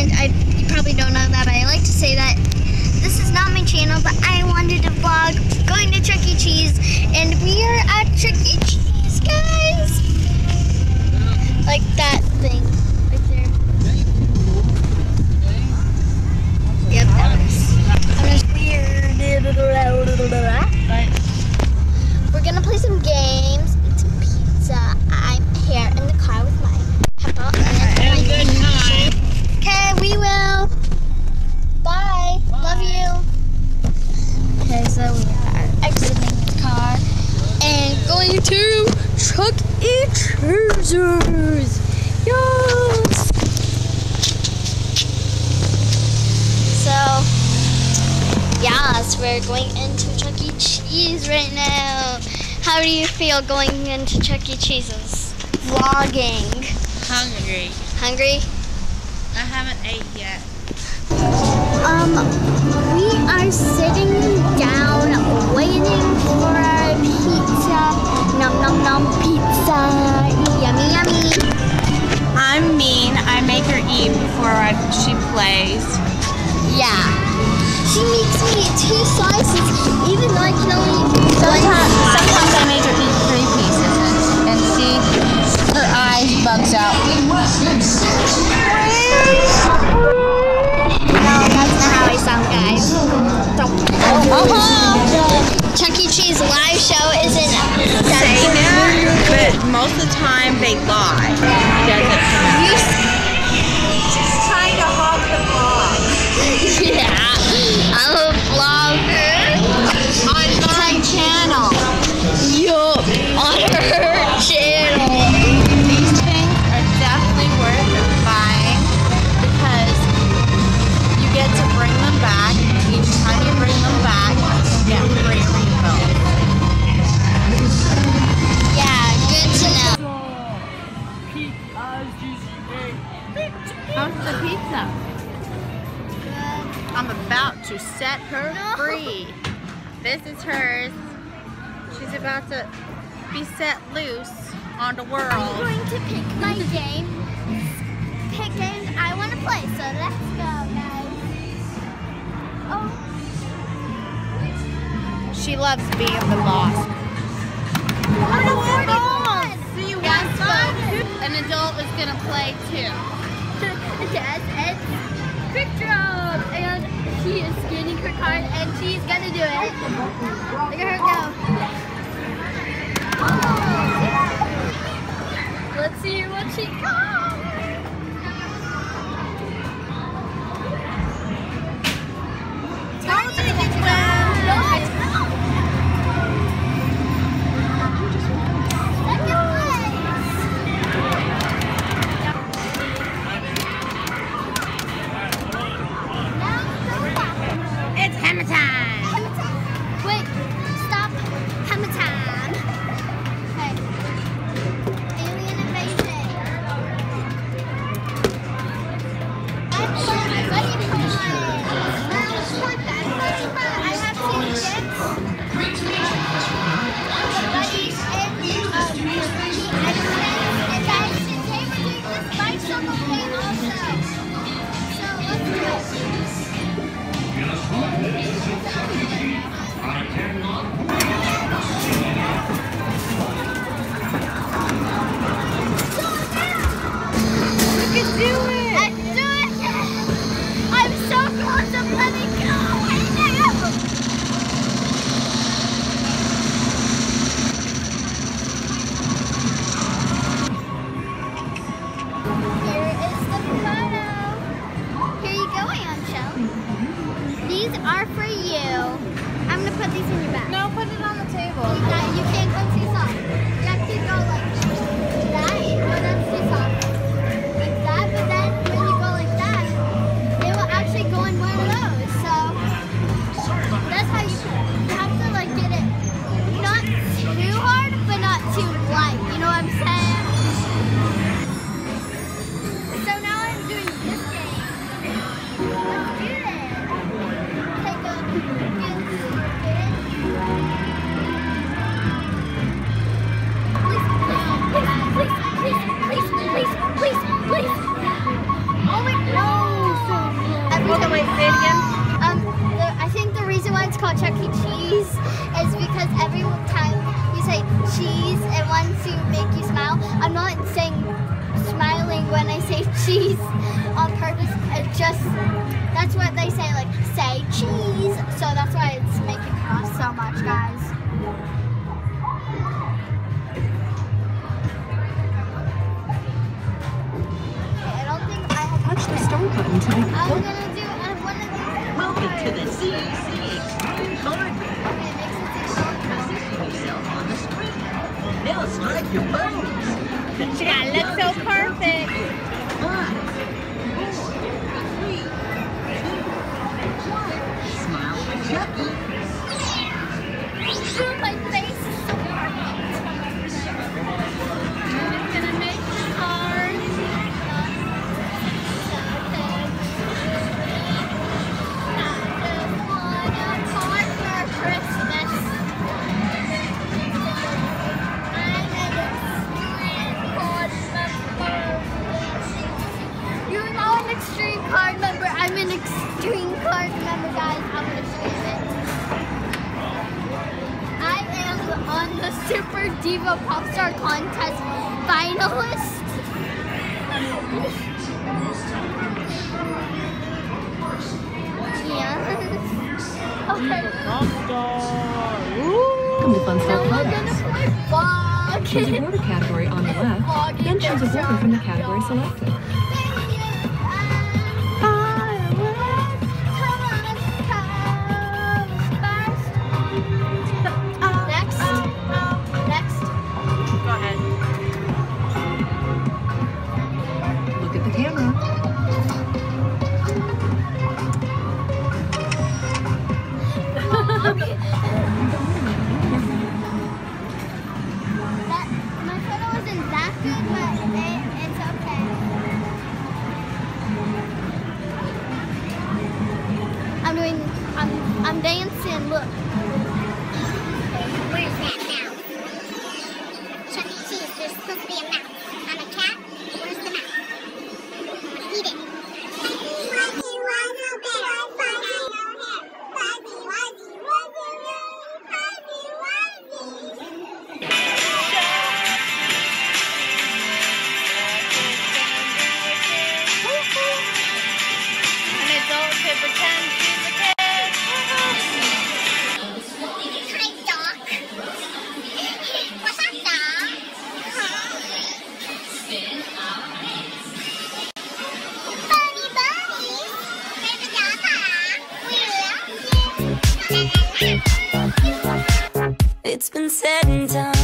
you probably don't know that, but I like to say that this is not my channel, but I wanted to vlog going to Chuck E. Cheese, and we are at Chuck E. Cheese, guys. Like that thing right there. Yep, that was. I'm just weird. We're gonna play some games, eat some pizza. I'm here in the car with my papa and my good time. Okay, we will. Bye. Love you. Okay, so we are exiting the car and going to Chuck E. Cheese's. Yes. So, yes, we're going into Chuck E. Cheese right now. How do you feel going into Chuck E. Cheese's? Vlogging. Hungry. Hungry? I haven't ate yet. We are sitting down waiting for our pizza. Nom nom nom pizza. Yummy yummy. I'm mean. I make her eat before she plays. Yeah. She makes me eat 2 slices even though I can only eat Sometimes I make her eat 3 pieces and see her eyes bugs out. No, that's not how I sound, guys. Chuck E. Cheese live show isn't Say that, but most of the time they lie. She's trying to hog the vlog. Yeah, I'm a vlogger On my channel. Yup, on her channel. These things are definitely worth buying because you get to bring them back. Each time you bring them back, you get free refills. Yeah, good to know. How's the pizza? I'm about to set her free. This is hers. She's about to be set loose on the world. I'm going to pick my game. Pick games I want to play. So let's go, guys. Oh. She loves being the lost. Oh, 41. See, an adult is gonna play too. Yes, it's Quick Drop, and she is scanning her card, and she's gonna do it. Look at her go. Let's see what she got. It's hammer time. Wait, stop. Hammer time. Okay. Alien invasion. I have 2 chips. And guys, today we're doing this bicycle game also. So let's do it. Are for you. I'm gonna put these in your bag. No, put it on the table. You can't go too soft. You have to go like that. No, that's too soft. Like that, but then say cheese on purpose. It just, that's what they say, like, say cheese. So that's why it's making me laugh so much, guys. Okay, I don't think I have Touch the start button to be I'm gonna do one of these. Welcome to the CEC Extreme Card Game. Okay, it makes it so Position yourself on the screen. They'll strike your bones. That looks so perfect. 5, 4, 3, 2, 1. Smile for Chucky. My face is so perfect. I'm just gonna make the card. Extreme card member. I'm an extreme card member, guys. I'm gonna show you it. I am on the Super Diva Popstar Contest finalist. Yeah. Okay. Welcome to Fun Star Now we're Club. gonna play ball. Choose a border category on the left, then choose a border from the category selected. Next. Go ahead. Look at the camera. My photo wasn't that good, but it's okay. I'm dancing, look. Where's that mouth? Chuck E. Cheese, there's supposed to be a mouth. I'm a cat. Where's the mouth? I'm gonna eat it. Fuzzy Wuzzy bear, fuzzy no hair. Fuzzy Wuzzy, Wuzzy An adult could pretend she's a kid. Hi, Doc. What's up, Doc? Bunny bunnies. Baby Doc, we love you. It's been said and done.